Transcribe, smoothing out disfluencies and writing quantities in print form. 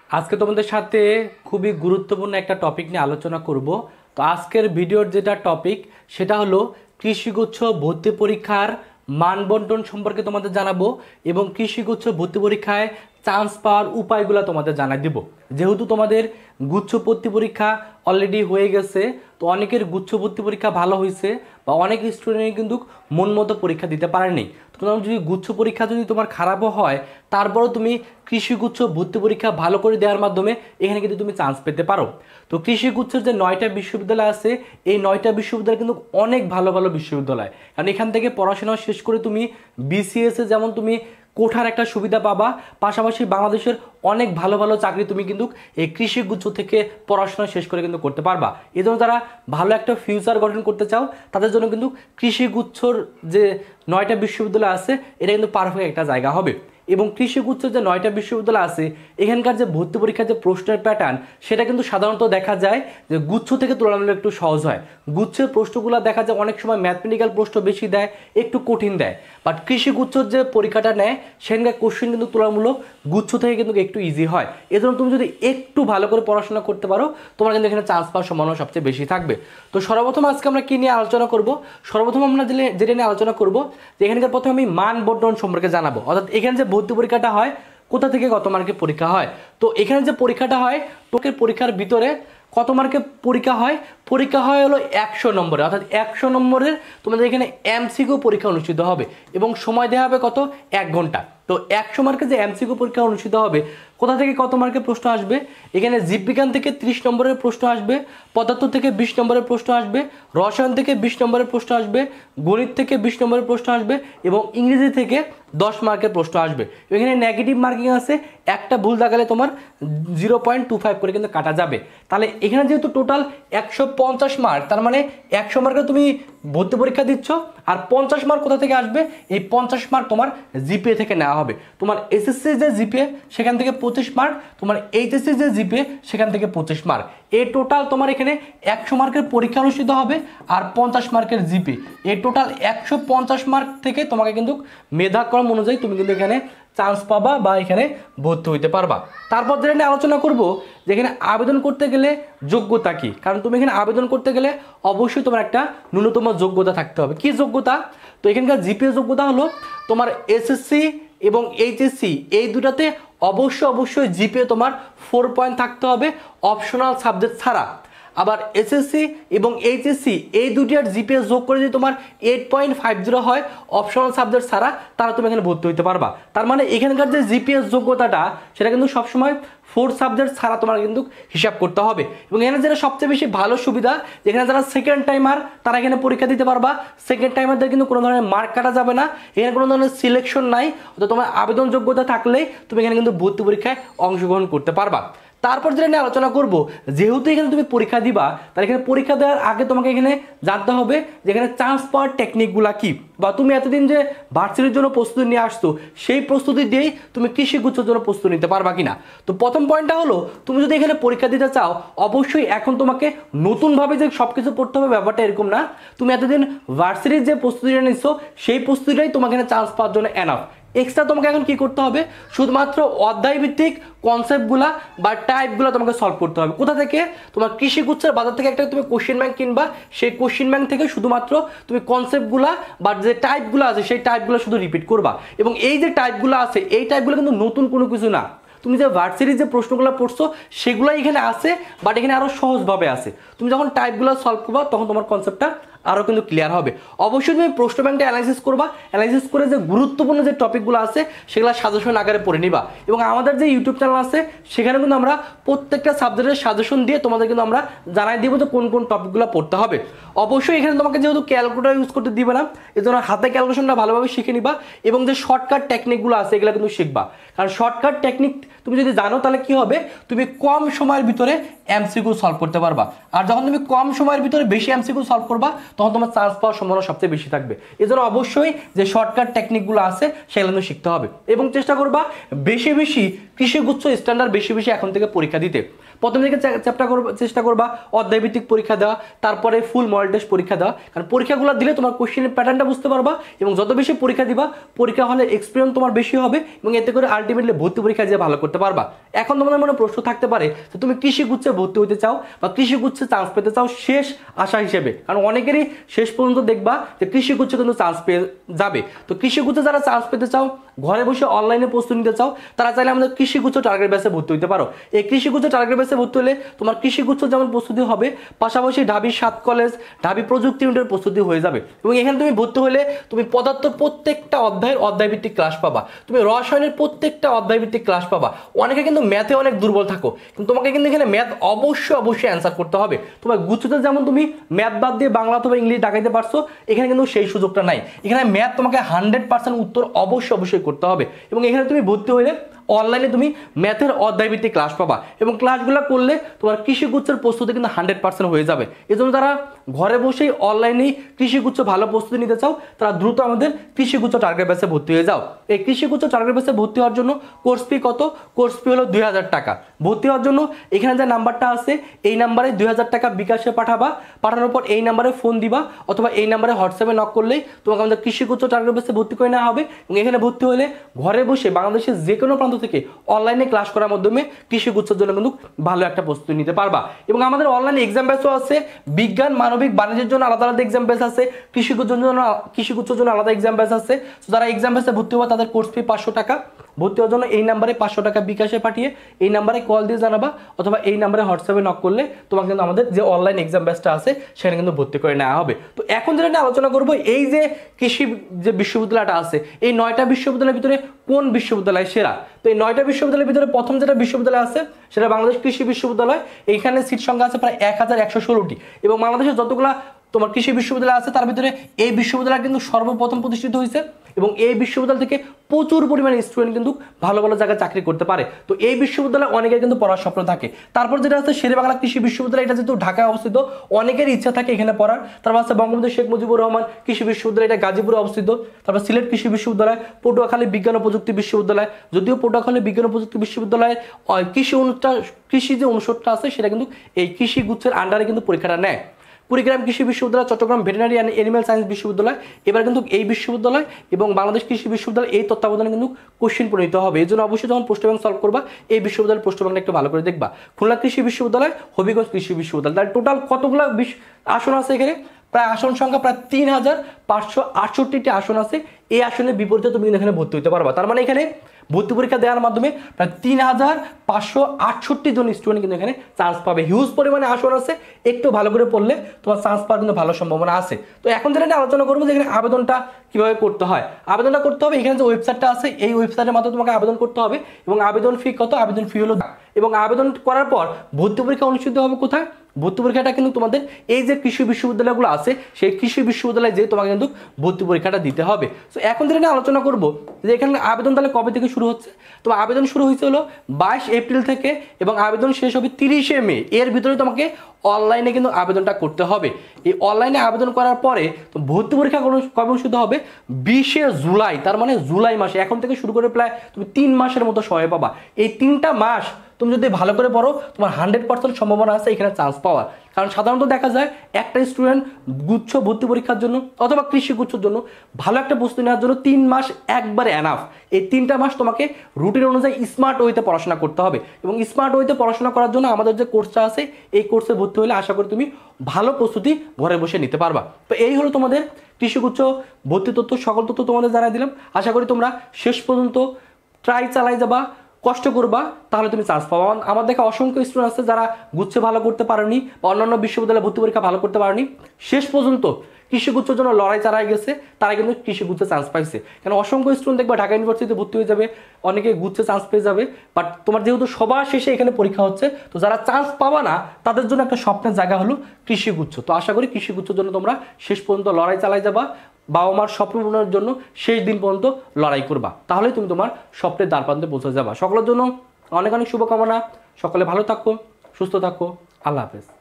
আজকে তোমাদের সাথে খুবই গুরুত্বপূর্ণ একটা টপিক নিয়ে আলোচনা করব। তো আজকের ভিডিওর যেটা টপিক সেটা হলো কৃষিগুচ্ছ ভর্তি পরীক্ষার মানবন্টন সম্পর্কে তোমাদের জানাবো এবং কৃষিগুচ্ছ ভর্তি পরীক্ষায় চান্স পাওয়ার উপায়গুলো তোমাদের জানাই দিব। যেহেতু তোমাদের গুচ্ছ ভর্তি পরীক্ষা অলরেডি হয়ে গেছে, তো অনেকের গুচ্ছ ভর্তি পরীক্ষা ভালো হয়েছে বা অনেক স্টুডেন্ট কিন্তু মন মতো পরীক্ষা দিতে পারেনি। তোমার যদি গুচ্ছ পরীক্ষা যদি তোমার খারাপও হয়, তারপরও তুমি কৃষিগুচ্ছ ভর্তি পরীক্ষা ভালো করে দেওয়ার মাধ্যমে এখানে কিন্তু তুমি চান্স পেতে পারো। তো কৃষিগুচ্ছের যে 9টা বিশ্ববিদ্যালয় আছে, এই 9টা বিশ্ববিদ্যালয় কিন্তু অনেক ভালো ভালো বিশ্ববিদ্যালয়, কারণ এখান থেকে পড়াশোনা শেষ করে তুমি বিসিএসে যেমন তুমি কোঠার একটা সুবিধা পাবা, পাশাপাশি বাংলাদেশের অনেক ভালো ভালো চাকরি তুমি কিন্তু এই কৃষিগুচ্ছ থেকে পড়াশোনা শেষ করে কিন্তু করতে পারবা। এই জন্য যারা ভালো একটা ফিউচার গঠন করতে চাও তাদের জন্য কিন্তু কৃষিগুচ্ছর যে 9টা বিশ্ববিদ্যালয় আছে এটা কিন্তু পারফেক্ট একটা জায়গা হবে। এবং কৃষিগুচ্ছের যে 9টা বিশ্ববিদ্যালয় আছে এখানকার যে ভর্তি পরীক্ষার যে প্রশ্নের প্যাটার্ন সেটা কিন্তু সাধারণত দেখা যায় যে গুচ্ছ থেকে তুলনামূলক একটু সহজ হয়। গুচ্ছের প্রশ্নগুলো দেখা যায় অনেক সময় ম্যাথমেটিক্যাল প্রশ্ন বেশি দেয়, একটু কঠিন দেয়, বাট কৃষিগুচ্ছর যে পরীক্ষাটা নেয় সেখানকার কোশ্চেন কিন্তু তুলনামূলক গুচ্ছ থেকে কিন্তু একটু ইজি হয়। এজন্য তুমি যদি একটু ভালো করে পড়াশোনা করতে পারো তোমার কিন্তু এখানে চান্স পাওয়ার সম্ভাবনা সবচেয়ে বেশি থাকবে। তো সর্বপ্রথম আজকে আমরা কী নিয়ে আলোচনা করব? সর্বপ্রথম আমরা যেটা নিয়ে আলোচনা করব যে এখানকার প্রথমে আমি মান বন্টন সম্পর্কে জানাবো, অর্থাৎ এখানে যে ভর্তি পরীক্ষাটা হয় কোথা থেকে কত মার্কের পরীক্ষা হয়। তো এখানে যে পরীক্ষাটা হয় টোকের পরীক্ষার ভিতরে কত মার্কের পরীক্ষা হয়? পরীক্ষা হয় হলো 100 নম্বরে, অর্থাৎ 100 নম্বরের তোমাদের এখানে এমসিকিউ পরীক্ষা অনুষ্ঠিত হবে এবং সময় দেওয়া হবে কত? 1 ঘন্টা। তো 100 মার্কের যে এমসিকিউ পরীক্ষা অনুষ্ঠিত হবে কোথা থেকে কত মার্কের প্রশ্ন আসবে? এখানে জীববিজ্ঞান থেকে 30 নম্বরের প্রশ্ন আসবে, পদার্থ থেকে 20 নম্বরের প্রশ্ন আসবে, রসায়ন থেকে 20 নম্বরের প্রশ্ন আসবে, গণিত থেকে 20 নম্বরের প্রশ্ন আসবে এবং ইংরেজি থেকে 10 মার্কের প্রশ্ন আসবে। এখানে নেগেটিভ মার্কিং আছে, একটা ভুল দেখালে তোমার 0.25 করে কিন্তু কাটা যাবে। তাহলে এখানে যেহেতু টোটাল 150 মার্ক, তার মানে 100 মার্কে তুমি ভর্তি পরীক্ষা দিচ্ছ আর 50 মার্ক কোথা থেকে আসবে? এই 50 মার্ক তোমার জিপিএ থেকে নেওয়া হবে। তোমার এসএসসি যে জিপিএ সেখান থেকে 25 মার্ক, তোমার এইচএসসি যে জিপিএ সেখান থেকে 25 মার্ক। এই টোটাল তোমার এখানে 100 মার্কের পরীক্ষা অনুষ্ঠিত হবে আর 50 মার্কের জিপি। এই টোটাল 150 মার্ক থেকে তোমাকে কিন্তু মেধাক্রম অনুযায়ী তুমি কিন্তু এখানে চান্স পাবা বা এখানে ভর্তি হইতে পারবা। তারপর যেটা নিয়ে আলোচনা করব যে এখানে আবেদন করতে গেলে যোগ্যতা কি, কারণ তুমি এখানে আবেদন করতে গেলে অবশ্যই তোমার একটা ন্যূনতম যোগ্যতা থাকতে হবে। কি যোগ্যতা? তো এখানকার জিপিএ যোগ্যতা হলো তোমার এসএসসি এবং এইচএসসি এই দুটাতে অবশ্যই জিপিএ তোমার 4 পয়েন্ট থাকতে হবে অপশনাল সাবজেক্ট ছাড়া। আবার এসএসসি এবং এইচএসসি এই দুটির জিপিএ যোগ করে যদি তোমার 8.50 হয় অপশনাল সাবজেক্ট ছাড়া, তারা তুমি এখানে ভর্তি হইতে পারবা। তার মানে এখানকার যে জিপিএস যোগ্যতাটা সেটা কিন্তু সবসময় 4 সাবজেক্ট ছাড়া তোমার কিন্তু হিসাব করতে হবে। এবং এখানে যেটা সবচেয়ে বেশি ভালো সুবিধা, যেখানে যারা সেকেন্ড টাইমার তারা এখানে পরীক্ষা দিতে পারবা। সেকেন্ড টাইমারদের কিন্তু কোনো ধরনের মার্ক কাটা যাবে না, এখানে কোনো ধরনের সিলেকশন নাই, অর্থাৎ তোমার আবেদন যোগ্যতা থাকলেই তুমি এখানে কিন্তু ভর্তি পরীক্ষায় অংশগ্রহণ করতে পারবা। তারপর যেটা নিয়ে আলোচনা করব, যেহেতু এখানে তুমি পরীক্ষা দিবা তাহলে এখানে পরীক্ষা দেওয়ার আগে তোমাকে এখানে জানতে হবে যে এখানে চান্স পাওয়ার টেকনিকগুলো কি, বা তুমি এতদিন যে ভার্সিটির জন্য প্রস্তুতি নিয়ে আসছো সেই প্রস্তুতি দিয়েই তুমি কৃষিগুচ্ছের জন্য প্রস্তুতি নিতে পারবা কিনা। তো প্রথম পয়েন্টটা হলো তুমি যদি এখানে পরীক্ষা দিতে চাও অবশ্যই এখন তোমাকে নতুনভাবে যে সব কিছু পড়তে হবে ব্যাপারটা এরকম না। তুমি এতদিন ভার্সিটির যে প্রস্তুতিটা নিচ্ছ সেই প্রস্তুতিটাই তোমাকে এখানে চান্স পাওয়ার জন্য এনাফ। এক্সট্রা তোমাকে এখন কি করতে হবে? শুধুমাত্র অধ্যায় ভিত্তিক কনসেপ্টগুলা বা টাইপগুলো তোমাকে সলভ করতে হবে। কোথা থেকে? তোমার কৃষিগুচ্ছের বাজার থেকে একটা তুমি কোশ্চেন ব্যাংক কিনবা, সেই কোশ্চেন ব্যাংক থেকে শুধুমাত্র তুমি কনসেপ্টগুলা বা যে টাইপগুলো আছে সেই টাইপগুলো শুধু রিপিট করবা। এবং এই যে টাইপগুলো আছে এই টাইপগুলো কিন্তু নতুন কোনো কিছু না, তুমি যে ভার্সিটির যে প্রশ্নগুলো পড়ছো সেগুলোই এখানে আছে, বাট এখানে আরও সহজভাবে আছে। তুমি যখন টাইপগুলো সলভ করবা তখন তোমার কনসেপ্টটা আরও কিন্তু ক্লিয়ার হবে। অবশ্যই তুমি প্রশ্ন ব্যাংকটা অ্যানালাইসিস করবা, অ্যানালাইসিস করে যে গুরুত্বপূর্ণ যে টপিকগুলো আছে সেগুলো সাজেশন আকারে পড়ে নিবা। এবং আমাদের যে ইউটিউব চ্যানেল আছে সেখানে কিন্তু আমরা প্রত্যেকটা সাবজেক্টের সাজেশন দিয়ে তোমাদের কিন্তু আমরা জানাই দিব যে কোন কোন টপিকগুলো পড়তে হবে। অবশ্যই এখানে তোমাকে যেহেতু ক্যালকুলেটর ইউজ করতে দিবে না, এই জন্য হাতে ক্যালকুলেশনটা ভালোভাবে শিখে নিবা এবং যে শর্টকাট টেকনিকগুলো আছে এগুলো কিন্তু শিখবা। কারণ শর্টকাট টেকনিক তুমি যদি জানো তাহলে কি হবে, তুমি কম সময়ের ভিতরে এমসিকিউ সলভ করতে পারবা। আর যখন তুমি কম সময়ের ভিতরে বেশি এমসিকিউ সলভ করবা তখন তোমার চান্স পাওয়ার সম্ভাবনা সবচেয়ে বেশি থাকবে। এজন্য অবশ্যই যে শর্টকাট টেকনিকগুলো আছে সেগুলো কিন্তু শিখতে হবে এবং চেষ্টা করবা বেশি বেশি কৃষিগুচ্ছ স্ট্যান্ডার্ড বেশি বেশি এখন থেকে পরীক্ষা দিতে। প্রথম থেকে চেষ্টা করবা অধ্যায়ভিত্তিক পরীক্ষা দেওয়া, তারপরে ফুল মডেল টেস্ট পরীক্ষা দেওয়া, কারণ পরীক্ষাগুলো দিলে তোমার কোশ্চেনের প্যাটার্নটা বুঝতে পারবা এবং যত বেশি পরীক্ষা দিবা পরীক্ষা হলে এক্সপিরিয়েন্স তোমার বেশি হবে এবং এতে করে আলটিমেটলি ভর্তি পরীক্ষা দিয়ে ভালো করতে পারবা। এখন তোমাদের মনে প্রশ্ন থাকতে পারে যে তুমি কৃষিগুচ্ছে ভর্তি হতে চাও বা কৃষিগুচ্ছে চান্স পেতে চাও শেষ আশা হিসেবে, কারণ অনেকেরই শেষ পর্যন্ত দেখবা যে কৃষিগুচ্ছে কিন্তু চান্স পেয়ে যাবে। তো কৃষিগুচ্ছে যারা চান্স পেতে চাও, ঘরে বসে অনলাইনে প্রস্তুতি নিতে চাও, তারা চাইলে আমাদের কৃষিগুচ্ছ টার্গেট ব্যাচে ভর্তি হতে পারো। এই কৃষিগুচ্ছ টার্গেট ব্যাচে ভর্তি হলে তোমার কৃষিগুচ্ছ যেমন প্রস্তুতি হবে, পাশাপাশি ঢাবি 7 কলেজ, ঢাবি প্রযুক্তি ইউনিটের প্রস্তুতি হয়ে যাবে এবং এখানে তুমি ভর্তি হলে তুমি পদার্থ প্রত্যেকটা অধ্যায়ের অধ্যায়ভিত্তিক ক্লাস পাবা, তুমি রসায়নের প্রত্যেকটা অধ্যায়ভিত্তিক ক্লাস পাবা। অনেকে কিন্তু ম্যাথে অনেক দুর্বল থাকো, কিন্তু তোমাকে কিন্তু এখানে ম্যাথ অবশ্যই অ্যান্সার করতে হবে। তোমার গুচ্ছতে যেমন তুমি ম্যাথ বাদ দিয়ে বাংলা অথবা ইংলিশ ডাকাইতে পারছো, এখানে কিন্তু সেই সুযোগটা নাই। এখানে ম্যাথ তোমাকে 100% উত্তর অবশ্যই করতে হবে এবং এখানে তুমি ভর্তি হলে অনলাইনে তুমি ম্যাথের অধ্যায়ভিত্তিক ক্লাস পাবা এবং ক্লাসগুলো করলে তোমার কৃষিগুচ্ছের প্রস্তুতি কিন্তু 100% হয়ে যাবে। এজন্য যারা ঘরে বসেই অনলাইনেই কৃষিগুচ্ছ ভালো প্রস্তুতি নিতে চাও তারা দ্রুত আমাদের কৃষিগুচ্ছ টার্গেট ব্যাচে ভর্তি হয়ে যাও। এই কৃষিগুচ্ছ টার্গেট ব্যাচে ভর্তি হওয়ার জন্য কোর্স ফি কত? কোর্স ফি হলো 2000 টাকা। ভর্তি হওয়ার জন্য এখানে যে নাম্বারটা আছে এই নাম্বারে 2000 টাকা বিকাশে পাঠাবা, পাঠানোর পর এই নাম্বারে ফোন দিবা অথবা এই নাম্বারে হোয়াটসঅ্যাপে নক করলেই তোমাকে আমাদের কৃষিগুচ্ছ টার্গেট ব্যাচে ভর্তি করে নেওয়া হবে এবং এখানে ভর্তি হলে ঘরে বসে বাংলাদেশের যে কোনো প্রান্ত থেকে অনলাইনে ক্লাস করার মাধ্যমে কৃষিগুচ্ছের জন্য কিন্তু ভালো একটা প্রস্তুতি নিতে পারবা। এবং আমাদের অনলাইনে এক্সাম ব্যাচও আছে, বিজ্ঞান মানবিক বাণিজ্যের জন্য আলাদা আলাদা এক্সাম ব্যাচ আছে, কৃষিগুচ্ছের জন্য আলাদা এক্সাম ব্যাচ আছে। যারা এক্সাম ব্যাচে ভর্তি হওয়া তাদের কোর্স ফি 500 টাকা। ভর্তি হওয়ার জন্য এই নাম্বারে 500 টাকা বিকাশে পাঠিয়ে এই নাম্বারে কল দিয়ে জানাবা অথবা এই নাম্বারে হোয়াটসঅ্যাপে নক করলে তোমাকে কিন্তু আমাদের যে অনলাইন এক্সাম ব্যাচটা আছে সেখানে কিন্তু ভর্তি করে নেওয়া হবে। তো এখন যেটা নিয়ে আলোচনা করবো, এই যে কৃষি যে বিশ্ববিদ্যালয়টা আছে এই 9টা বিশ্ববিদ্যালয়ের ভিতরে কোন বিশ্ববিদ্যালয় সেরা? তো এই 9টা বিশ্ববিদ্যালয়ের ভিতরে প্রথম যেটা বিশ্ববিদ্যালয় আছে সেটা বাংলাদেশ কৃষি বিশ্ববিদ্যালয়। এইখানে সিট সংখ্যা আছে প্রায় 1116টি এবং বাংলাদেশের যতগুলা তোমার কৃষি বিশ্ববিদ্যালয় আছে তার ভিতরে এই বিশ্ববিদ্যালয় কিন্তু সর্বপ্রথম প্রতিষ্ঠিত হয়েছে এবং এই বিশ্ববিদ্যালয় থেকে প্রচুর পরিমাণে স্টুডেন্ট কিন্তু ভালো ভালো জায়গায় চাকরি করতে পারে। তো এই বিশ্ববিদ্যালয়ে অনেকের কিন্তু পড়ার স্বপ্ন থাকে। তারপর যেটা আছে শেরেবাংলা কৃষি বিশ্ববিদ্যালয়, এটা যেহেতু ঢাকায় অবস্থিত অনেকের ইচ্ছা থাকে এখানে পড়ার। তারপর আছে বঙ্গবন্ধু শেখ মুজিবুর রহমান কৃষি বিশ্ববিদ্যালয়, এটা গাজীপুরে অবস্থিত। তারপর সিলেট কৃষি বিশ্ববিদ্যালয়, পটুয়াখালী বিজ্ঞান ও প্রযুক্তি বিশ্ববিদ্যালয়, যদিও পটুয়াখালী বিজ্ঞান ও প্রযুক্তি বিশ্ববিদ্যালয়ের কৃষি যে অনুষদটা আছে সেটা কিন্তু এই কৃষি গুচ্ছের আন্ডারে কিন্তু পরীক্ষাটা নেয়। কুড়িগ্রাম কৃষি বিশ্ববিদ্যালয়, Chittagong veterinary and animal science বিশ্ববিদ্যালয়, এবার কিন্তু এই বিশ্ববিদ্যালয় এবং বাংলাদেশ কৃষি বিশ্ববিদ্যালয় এই তত্ত্বাবধানে কিন্তু কোশ্চেন পরিণত হবে। এই জন্য অবশ্যই যখন প্রশ্ন ব্যাংক সলভ করবা এই বিশ্ববিদ্যালয়ের প্রশ্ন ব্যাংকটা একটু ভালো করে দেখবা। খুলনা কৃষি বিশ্ববিদ্যালয়, হবিগঞ্জ কৃষি বিশ্ববিদ্যালয়, তার টোটাল কতগুলো আসন আছে এখানে? প্রায় আসন সংখ্যা প্রায় 3568টি আসন আছে। এই আসনের বিপরীতে তুমি এখানে ভর্তি হতে পারবা। তার মানে এখানে ভর্তি পরীক্ষা দেওয়ার মাধ্যমে প্রায় 3568 জন স্টুডেন্ট কিন্তু এখানে চান্স পাবে। হিউজ পরিমাণে আসন আছে, একটু ভালো করে পড়লে তোমার চান্স পাওয়ার কিন্তু ভালো সম্ভাবনা আছে। তো এখন যেটা আলোচনা করবো যে এখানে আবেদনটা কিভাবে করতে হয়। আবেদনটা করতে হবে এখানে যে ওয়েবসাইটটা আছে এই ওয়েবসাইটের মাধ্যমে তোমাকে আবেদন করতে হবে এবং আবেদন ফি কত? আবেদন ফি হলো এবং আবেদন করার পর ভর্তি পরীক্ষা অনুষ্ঠিত হবে কোথায়? ভর্তি পরীক্ষাটা কিন্তু তোমাদের এই যে কৃষি বিশ্ববিদ্যালয়গুলো আছে সেই কৃষি বিশ্ববিদ্যালয়ে যে তোমাকে কিন্তু ভর্তি পরীক্ষাটা দিতে হবে। তো এখন যেটা নিয়ে আলোচনা করবো যে এখানে আবেদন তাহলে কবে থেকে শুরু হচ্ছে। তো আবেদন শুরু হয়েছে হলো 22 এপ্রিল থেকে এবং আবেদন শেষ হবে 30 মে। এর ভিতরে তোমাকে অনলাইনে কিন্তু আবেদনটা করতে হবে। এই অনলাইনে আবেদন করার পরে তো ভর্তি পরীক্ষা কবে অনুষ্ঠিত হবে? 20 জুলাই। তার মানে জুলাই মাসে এখন থেকে শুরু করে প্রায় তুমি 3 মাসের মতো সময় পাবা। এই 3টা মাস তুমি যদি ভালো করে পড়ো তোমার 100% সম্ভাবনা আছে এখানে চান্স পাওয়ার। কারণ সাধারণত দেখা যায় একটা স্টুডেন্ট গুচ্ছ ভর্তি পরীক্ষার জন্য অথবা কৃষি গুচ্ছর জন্য ভালো একটা প্রস্তুতি নেওয়ার জন্য 3 মাস একবারে এনাফ। এই 3টা মাস তোমাকে রুটিন অনুযায়ী স্মার্ট ওয়েতে পড়াশোনা করতে হবে এবং স্মার্ট ওয়েতে পড়াশোনা করার জন্য আমাদের যে কোর্সটা আছে এই কোর্সে ভর্তি হলে আশা করি তুমি ভালো প্রস্তুতি ঘরে বসে নিতে পারবা। তো এই হলো তোমাদের কৃষিগুচ্ছ ভর্তি তথ্য, সকল তথ্য তোমাদের জানাই দিলাম। আশা করি তোমরা শেষ পর্যন্ত ট্রাই চালাই যাবা, কষ্ট করবা, তাহলে তুমি চান্স পাবা। আমার দেখা অসংখ্য স্টুডেন্ট আছে যারা গুচ্ছে ভালো করতে পারেনি বা অন্যান্য বিশ্ববিদ্যালয়ে ভর্তি পরীক্ষা ভালো করতে পারেনি, শেষ পর্যন্ত কৃষিগুচ্ছের জন্য লড়াই চালাই গেছে, তারা কিন্তু কৃষিগুচ্ছে চান্স পাইছে। কেন অসংখ্য স্টুডেন্ট দেখবা ঢাকা ইউনিভার্সিটিতে ভর্তি হয়ে যাবে, অনেকে গুচ্ছে চান্স পেয়ে যাবে, বাট তোমার যেহেতু সবার শেষে এখানে পরীক্ষা হচ্ছে তো যারা চান্স পাবা না তাদের জন্য একটা স্বপ্নের জায়গা হলো কৃষিগুচ্ছ। তো আশা করি কৃষিগুচ্ছের জন্য তোমরা শেষ পর্যন্ত লড়াই চালাই যাবা, বাবা মার স্বপ্ন পূরণের জন্য শেষ দিন পর্যন্ত লড়াই করবা, তাহলে তুমি তোমার স্বপ্নের দ্বারপ্রান্তে পৌঁছে যাবা। সকলের জন্য অনেক অনেক শুভকামনা। সকলে ভালো থাকো, সুস্থ থাকো, আল্লাহ হাফেজ।